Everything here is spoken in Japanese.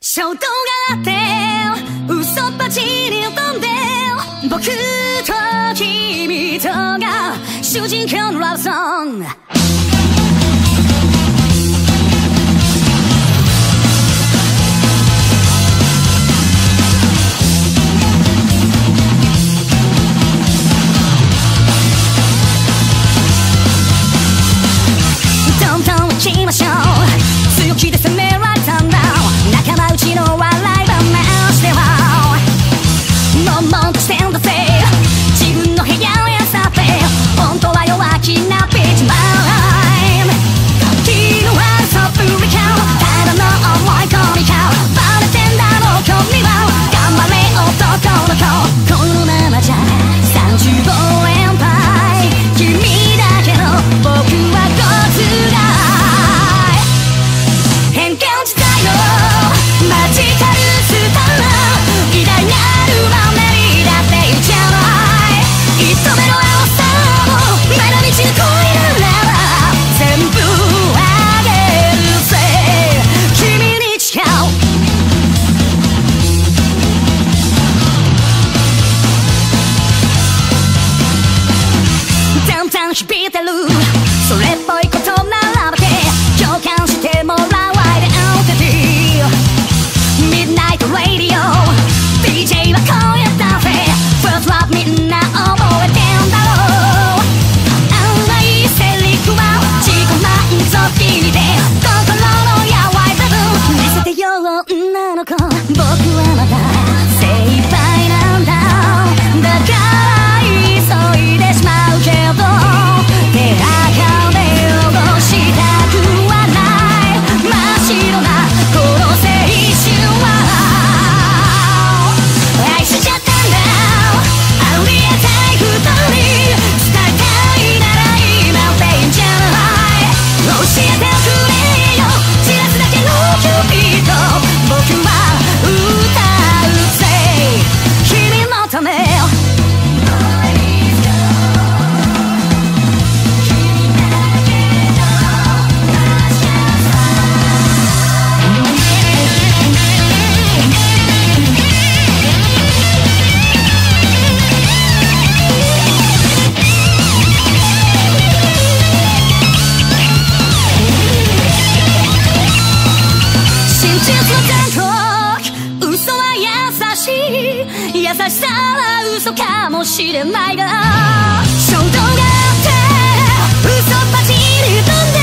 衝動があって嘘っぱちに飛んで僕と君とが主人公のラブソングどんどん行きましょう強気で攻められたんだ仲間内の笑い話では悶々としてんだぜ自分の部屋へ去って本当は弱気なビーチマイン時の悪さぶりかただの思い込みかバレてんだろう君は頑張れ男の子このままじゃ35連敗君だけど僕はごつらい変幻自在のマジカルスター偉大なるマンネリだって言っちゃない一度目の青さをまだ道に越えるなら全部あげるぜ君に誓うだんだん響いてるそれっぽいこと並べて共感してもらうアイデンティティミッドナイトラディオ DJ はこうやったぜ First love みんな覚えてんだろう甘いセリフは自己満足気味で心のやわい部分見せてよ女の子僕はまだ精一杯なんだだから急いでしまうけど手垢で汚したくはない真っ白なこの青春は愛しちゃったんだありえたい二人伝えたいなら今っていいんじゃない教えてくれよ散らすだけの指と僕は歌うぜ君のため優しさは嘘かもしれないが衝動があって嘘っぱちに飛んで